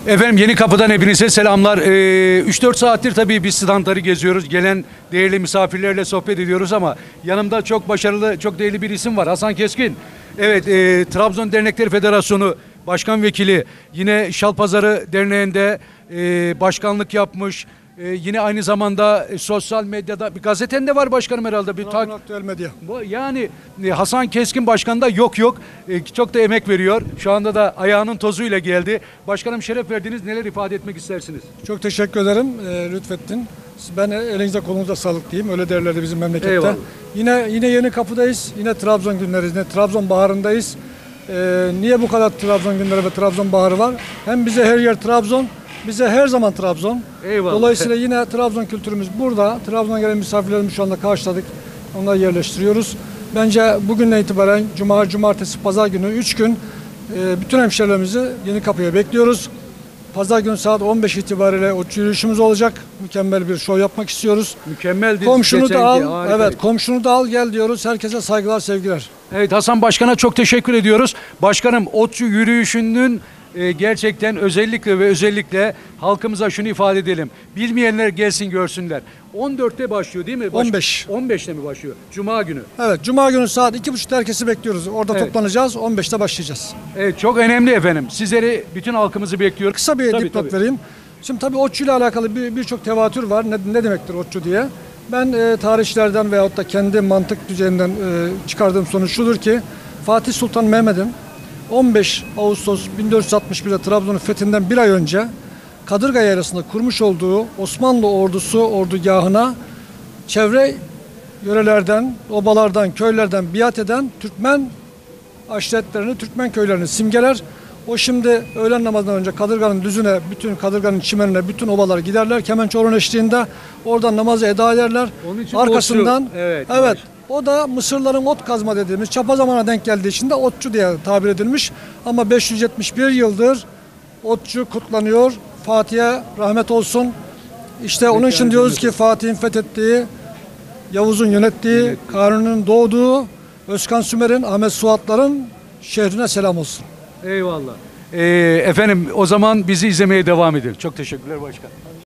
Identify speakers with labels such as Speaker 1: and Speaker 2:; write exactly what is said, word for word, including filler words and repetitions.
Speaker 1: Efendim Yeni Kapı'dan hepinize selamlar. Ee, üç dört saattir tabii biz standları geziyoruz. Gelen değerli misafirlerle sohbet ediyoruz ama yanımda çok başarılı, çok değerli bir isim var. Hasan Keskin. Evet, e, Trabzon Dernekleri Federasyonu Başkan Vekili. Yine Şalpazarı Derneği'nde e, başkanlık yapmış. E, yine aynı zamanda e, sosyal medyada bir gazetende var başkanım herhalde. Bir
Speaker 2: Trabzon
Speaker 1: tak-
Speaker 2: Aktüel Medya.
Speaker 1: Bu- Yani e, Hasan Keskin Başkan da yok yok. E, çok da emek veriyor. Şu anda da ayağının tozuyla geldi. Başkanım şeref verdiniz. Neler ifade etmek istersiniz?
Speaker 2: Çok teşekkür ederim. E, lütfettin. Ben elinize kolunuza sağlık diyeyim. Öyle derlerdi bizim memlekette.
Speaker 1: Eyvallah.
Speaker 2: Yine yine Yeni Kapı'dayız. Yine Trabzon günleriz. Yine Trabzon baharındayız. E, niye bu kadar Trabzon günleri ve Trabzon baharı var? Hem bize her yer Trabzon, bize her zaman Trabzon.
Speaker 1: Eyvallah.
Speaker 2: Dolayısıyla yine Trabzon kültürümüz burada. Trabzon'a gelen misafirlerimizi şu anda karşıladık. Onları yerleştiriyoruz. Bence bugünden itibaren Cuma, Cumartesi, Pazar günü üç gün e, bütün hemşehrilerimizi Yeni Kapı'ya bekliyoruz. Pazar günü saat on beş itibariyle o yürüyüşümüz olacak. Mükemmel bir şov yapmak istiyoruz.
Speaker 1: Mükemmeldi.
Speaker 2: Komşunu da
Speaker 1: geçenki,
Speaker 2: al,
Speaker 1: harika.
Speaker 2: evet komşunu da al gel diyoruz. Herkese saygılar, sevgiler.
Speaker 1: Evet, Hasan Başkan'a çok teşekkür ediyoruz. Başkanım, Otçu yürüyüşünün e, gerçekten özellikle ve özellikle halkımıza şunu ifade edelim. Bilmeyenler gelsin görsünler. on dörtte başlıyor değil mi? Baş-
Speaker 2: on beş.
Speaker 1: on beşte mi başlıyor? Cuma günü.
Speaker 2: Evet, Cuma günü saat iki buçukta herkesi bekliyoruz. Orada
Speaker 1: Evet.
Speaker 2: toplanacağız. on beşte başlayacağız.
Speaker 1: Evet, çok önemli efendim. Sizleri, bütün halkımızı bekliyoruz.
Speaker 2: Kısa bir
Speaker 1: Tabii,
Speaker 2: dipnot
Speaker 1: tabii.
Speaker 2: vereyim. Şimdi tabii Otçu ile alakalı bir- birçok tevatür var. Ne, ne demektir Otçu diye. Ben e, tarihçilerden veyahut da kendi mantık düzeyinden e, çıkardığım sonuç şudur ki Fatih Sultan Mehmet'in on beş Ağustos bin dört yüz altmış bir'de Trabzon'un fethinden bir ay önce Kadırga Yaylası'nda kurmuş olduğu Osmanlı ordusu ordugahına çevre yörelerden, obalardan, köylerden biat eden Türkmen aşiretlerini, Türkmen köylerini simgeler. O şimdi öğlen namazından önce Kadırga'nın düzüne, bütün Kadırga'nın çimenine, bütün obalar giderler. Kemençe eşliğinde oradan namazı eda ederler.
Speaker 1: Onun için
Speaker 2: Arkasından,
Speaker 1: otçu, evet,
Speaker 2: evet,
Speaker 1: baş-
Speaker 2: o da Mısırların ot kazma dediğimiz çapa zamana denk geldiği için de otçu diye tabir edilmiş. Ama beş yüz yetmiş bir yıldır otçu kutlanıyor. Fatih'e rahmet olsun. İşte onun için diyoruz ki Fatih'in fethettiği, Yavuz'un yönettiği, Kanuni'nin doğduğu, Özkan Sümer'in, Ahmet Suatların şehrine selam olsun.
Speaker 1: Eyvallah. Ee, efendim o zaman bizi izlemeye devam edin. Çok teşekkürler başkan.